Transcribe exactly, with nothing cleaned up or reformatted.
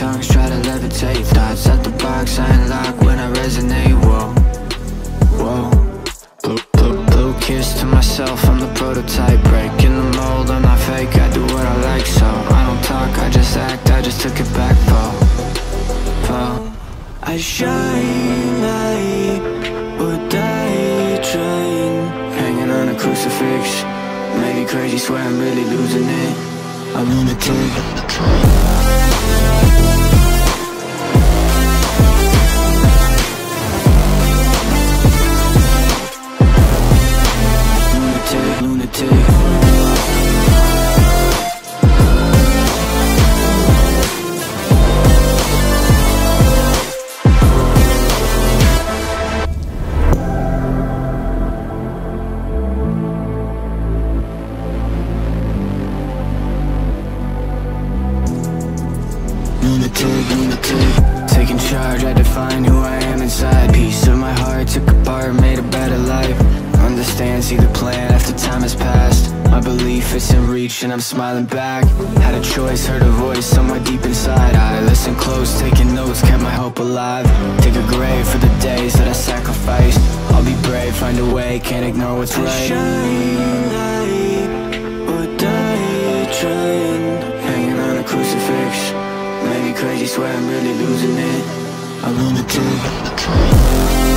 tongues try to levitate. Thoughts at the box, I unlock when I resonate. Whoa, whoa. Blue, blue, blue kiss to myself, I'm the prototype. Breaking the mold, I'm not fake, I do what I like. So I don't talk, I just act, I just took it back. Fall, fall. I shine like a die trying, hanging on a crucifix. Maybe crazy, swear I'm really losing it. I'm lunatic. Lunatic, lunatic. Taking charge, I define who I am inside. Piece of my heart took apart, made a better life. Understand, see the plan after time has passed. My belief is in reach and I'm smiling back. Had a choice, heard a voice somewhere deep inside. I listened close, taking notes, kept my hope alive. Dig a grave for the days that I sacrificed. I'll be brave, find a way, can't ignore what's right. I shine like or die trying, hanging on a crucifix. Maybe crazy, swear I'm really losing it. I'm lunatic.